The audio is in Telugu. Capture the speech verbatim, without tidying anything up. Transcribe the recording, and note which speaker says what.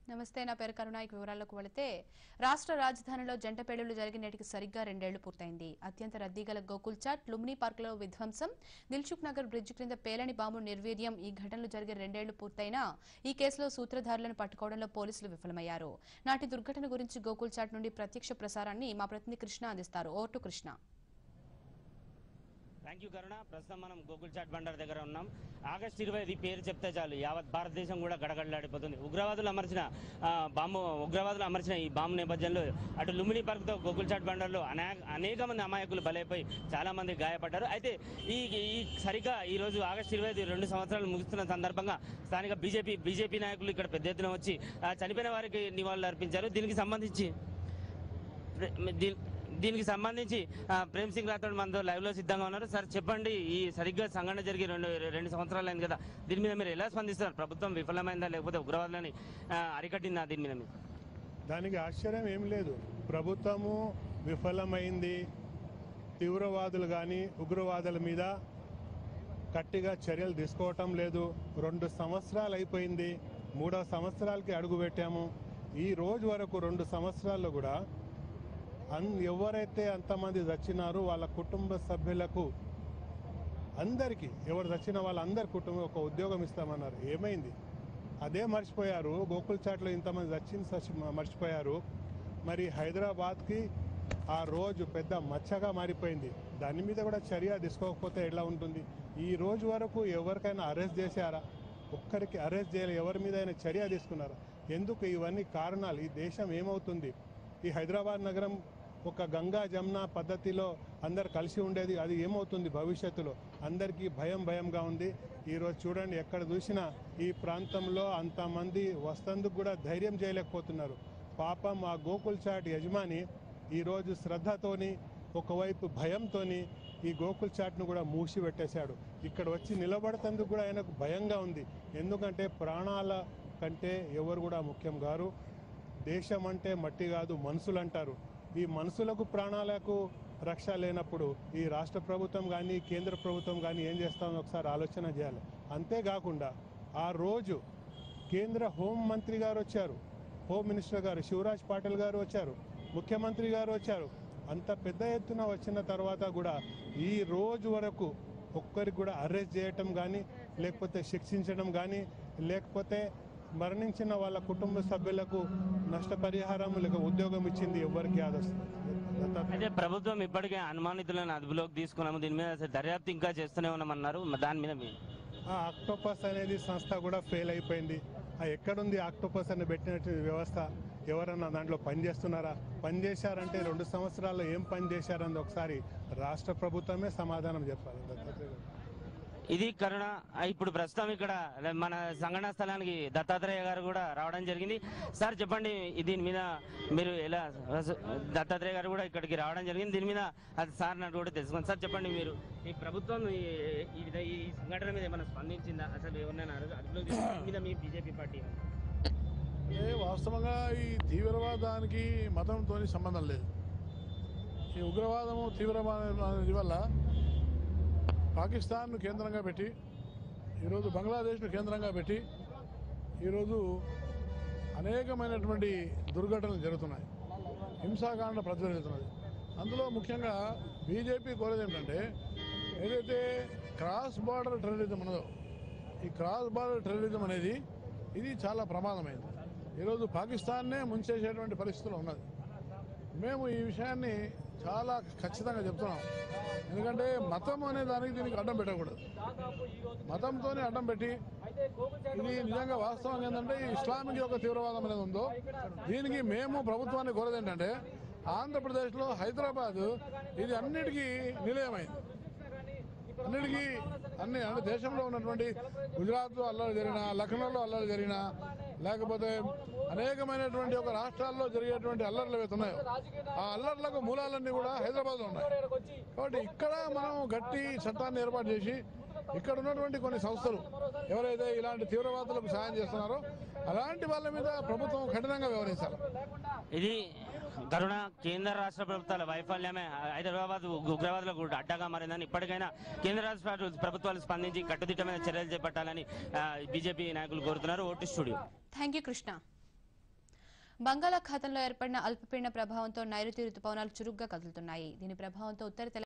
Speaker 1: నమస్తే, నా పేరు కరుణ. ఈ వివరాల్లోకి వెళితే రాష్ట్ర రాజధానిలో జంట పెళ్లిళ్లు జరిగి నేటికి సరిగ్గా రెండేళ్లు పూర్తయింది. అత్యంత రద్దీ గల గోకుల్ చాట్, లుంబిని పార్కులో విధ్వంసం, దిల్సుఖ్ నగర్ బ్రిడ్జి క్రింద పేలని బాంబు నిర్వీర్యం ఈ ఘటనలు జరిగి రెండేళ్లు పూర్తయినా ఈ కేసులో సూత్రధారులను పట్టుకోవడంలో పోలీసులు విఫలమయ్యారు. నాటి దుర్ఘటన గురించి గోకుల్ చాట్ నుండి ప్రత్యక్ష ప్రసారాన్ని మా ప్రతినిధి కృష్ణ అందిస్తారు. Over to Krishna.
Speaker 2: Thank you Karuna. ప్రస్తుతం మనం గోకుల్ చాట్ బండర్ దగ్గర ఉన్నాం. ఆగస్టు ఇరవై ఐదు పేరు చెప్తే చాలు యావత్ భారతదేశం కూడా గడగడలాడిపోతుంది. ఉగ్రవాదులు అమర్చిన బాంబు ఉగ్రవాదులు అమర్చిన ఈ బాంబు నేపథ్యంలో అటు లుంబిని పార్క్తో గోకుల్ చాట్ బండర్లో అనేక మంది అమాయకులు బలైపోయి చాలా మంది గాయపడ్డారు. అయితే ఈ ఈ సరిగ్గా ఈ రోజు ఆగస్టు ఇరవై ఐదు రెండు సంవత్సరాలు ముగుస్తున్న సందర్భంగా స్థానిక బీజేపీ బీజేపీ నాయకులు ఇక్కడ పెద్ద ఎత్తున వచ్చి చనిపోయిన వారికి నివాళులు అర్పించారు. దీనికి సంబంధించి దీనికి సంబంధించి ప్రేమ్ సింగ్ రాథోడ్ మనతో లైవ్ లో సిద్ధంగా ఉన్నారు. సార్ చెప్పండి, ఈ సరిగ్గా సంఘటన జరిగి రెండు రెండు సంవత్సరాలు అయింది కదా, దీని మీద మీరు ఎలా స్పందిస్తారు? ప్రభుత్వం విఫలమైందా లేకపోతే ఉగ్రవాదులని అరికట్టిందా? దీని మీద
Speaker 3: దానికి ఆశ్చర్యం ఏం లేదు. ప్రభుత్వము విఫలమైంది. తీవ్రవాదులు కానీ ఉగ్రవాదుల మీద గట్టిగా చర్యలు తీసుకోవటం లేదు. రెండు సంవత్సరాలు అయిపోయింది, మూడో సంవత్సరాలకి అడుగు పెట్టాము. ఈ రోజు వరకు రెండు సంవత్సరాల్లో కూడా అన్ ఎవరైతే అంతమంది చచ్చినారో వాళ్ళ కుటుంబ సభ్యులకు అందరికీ, ఎవరు చచ్చిన వాళ్ళందరి కుటుంబం ఒక ఉద్యోగం ఇస్తామన్నారు. ఏమైంది? అదే మర్చిపోయారు. గోకుల్ చాట్లో ఇంతమంది చచ్చింది చచ్చి మర్చిపోయారు. మరి హైదరాబాద్కి ఆ రోజు పెద్ద మచ్చగా మారిపోయింది. దాని మీద కూడా చర్య తీసుకోకపోతే ఎలా ఉంటుంది? ఈ రోజు వరకు ఎవరికైనా అరెస్ట్ చేశారా? ఒక్కరికి అరెస్ట్ చేయాలి. ఎవరి మీద అయినా చర్య తీసుకున్నారా? ఎందుకు ఇవన్నీ కారణాలు? ఈ దేశం ఏమవుతుంది? ఈ హైదరాబాద్ నగరం ఒక గంగా జమున పద్ధతిలో అందరు కలిసి ఉండేది, అది ఏమవుతుంది భవిష్యత్తులో? అందరికీ భయం భయంగా ఉంది. ఈరోజు చూడండి, ఎక్కడ చూసినా ఈ ప్రాంతంలో అంతమంది వస్తందుకు కూడా ధైర్యం చేయలేకపోతున్నారు. పాపం ఆ గోకుల్ చాట్ యజమాని ఈరోజు శ్రద్ధతోని ఒకవైపు భయంతోని ఈ గోకుల్ చాట్ను కూడా మూసిపెట్టేశాడు. ఇక్కడ వచ్చి నిలబడతందుకు కూడా ఆయనకు భయంగా ఉంది. ఎందుకంటే ప్రాణాల కంటే ఎవరు కూడా ముఖ్యం గారు. దేశం అంటే మట్టి కాదు, మనుషులు అంటారు. ఈ మనుషులకు ప్రాణాలకు రక్ష లేనప్పుడు ఈ రాష్ట్ర ప్రభుత్వం కానీ కేంద్ర ప్రభుత్వం కానీ ఏం చేస్తామో ఒకసారి ఆలోచన చేయాలి. అంతేకాకుండా ఆ రోజు కేంద్ర హోం మంత్రి గారు వచ్చారు, హోమ్ మినిస్టర్ గారు శివరాజ్ పాటిల్ గారు వచ్చారు, ముఖ్యమంత్రి గారు వచ్చారు. అంత పెద్ద ఎత్తున వచ్చిన తర్వాత కూడా ఈ రోజు వరకు ఒక్కరికి కూడా అరెస్ట్ చేయటం కానీ, లేకపోతే శిక్షించడం కానీ, లేకపోతే మరణించిన వాళ్ళ కుటుంబ సభ్యులకు నష్టపరిహారం లేక ఉద్యోగం ఇచ్చింది ఎవరికి
Speaker 2: అయితే ప్రభుత్వం ఇప్పటికే అనుమానితులను అదుపులోకి తీసుకున్నాము, దీని మీద దర్యాప్తు ఇంకా చేస్తూనే ఉన్నామన్నారు. దాని మీద
Speaker 3: ఆ ఆక్టోపస్ అనేది సంస్థ కూడా ఫెయిల్ అయిపోయింది. ఆ ఎక్కడుంది ఆక్టోపస్ అని పెట్టినట్టు వ్యవస్థ? ఎవరన్నా దాంట్లో పనిచేస్తున్నారా? పనిచేశారంటే రెండు సంవత్సరాల్లో ఏం పని చేశారని ఒకసారి రాష్ట్ర ప్రభుత్వమే సమాధానం చెప్పాలి.
Speaker 2: ఇది కరుణ. ఇప్పుడు ప్రస్తుతం ఇక్కడ మన సంఘటనా స్థలానికి దత్తాత్రేయ గారు కూడా రావడం జరిగింది. సార్ చెప్పండి, దీని మీద మీరు ఎలా, దత్తాత్రేయ గారు కూడా ఇక్కడికి రావడం జరిగింది, దీని మీద అది సార్ నాకు కూడా తెలుసుకోండి. సార్ చెప్పండి, మీరు ఈ ప్రభుత్వం ఈ సంఘటన మీద ఏమైనా స్పందించిందా? అసలు ఎవరినైనా అదుపులో మీద మీ బీజేపీ పార్టీ?
Speaker 4: వాస్తవంగా ఈ తీవ్రవాదానికి మతంతో సంబంధం లేదు. ఈ ఉగ్రవాదము తీవ్రవాదం వల్ల పాకిస్తాన్ను కేంద్రంగా పెట్టి, ఈరోజు బంగ్లాదేశ్ను కేంద్రంగా పెట్టి ఈరోజు అనేకమైనటువంటి దుర్ఘటనలు జరుగుతున్నాయి, హింసాకాండ ప్రజ్వలితున్నది. అందులో ముఖ్యంగా బీజేపీ కోరేది ఏంటంటే, ఏదైతే క్రాస్ బార్డర్ టెర్రరిజం ఉన్నదో, ఈ క్రాస్ బార్డర్ టెర్రరిజం అనేది ఇది చాలా ప్రమాదమైంది. ఈరోజు పాకిస్తాన్నే ముంచేసేటువంటి పరిస్థితులు ఉన్నది. మేము ఈ విషయాన్ని చాలా ఖచ్చితంగా చెప్తున్నాం. ఎందుకంటే మతం అనే దానికి దీనికి అడ్డం పెట్టకూడదు. మతంతోనే అడ్డం పెట్టి ఇది నిజంగా వాస్తవంగా ఏంటంటే ఇస్లామిక్ యొక్క తీవ్రవాదం అనేది ఉందో, దీనికి మేము ప్రభుత్వాన్ని కోరేది ఏంటంటే, ఆంధ్రప్రదేశ్లో హైదరాబాద్ ఇది అన్నిటికీ నిలయమైంది. అన్నిటికీ అన్ని అంటే దేశంలో ఉన్నటువంటి గుజరాత్లో అల్లరి జరిగినా, లక్నోలో అల్లరి జరిగినా, లేకపోతే అనేకమైనటువంటి ఒక రాష్ట్రాల్లో జరిగేటువంటి అల్లర్లు ఏవైతే ఉన్నాయో ఆ అల్లర్లకు మూలాలన్నీ కూడా హైదరాబాద్లో ఉన్నాయి. కాబట్టి ఇక్కడ మనం గట్టి చట్టాన్ని ఏర్పాటు చేసి ఇక్కడ ఉన్నటువంటి కొన్ని సంస్థలు ఎవరైతే ఇలాంటి తీవ్రవాదులకు సాయం చేస్తున్నారో అలాంటి వాళ్ళ మీద ప్రభుత్వం కఠినంగా వ్యవహరించాలి.
Speaker 2: ఇది కరుణ. కేంద్ర రాష్ట్ర ప్రభుత్వాల వైఫల్యమే హైదరాబాద్ ఉగ్రవాదులకు అడ్డగా మారిందని ఇప్పటికైనా కేంద్ర రాష్ట్ర ప్రభుత్వాలు స్పందించి కట్టుదిట్టమైన చర్యలు చేపట్టాలని బీజేపీ నాయకులు కోరుతున్నారు. ఓటు స్టూడియో.
Speaker 1: Thank you Krishna. బంగాళాఖాతంలో ఏర్పడిన అల్పపీడన ప్రభావంతో నైరుతి రుతుపవనాలు చురుగ్గా కదులుతున్నాయి. దీని ప్రభావంతో ఉత్తర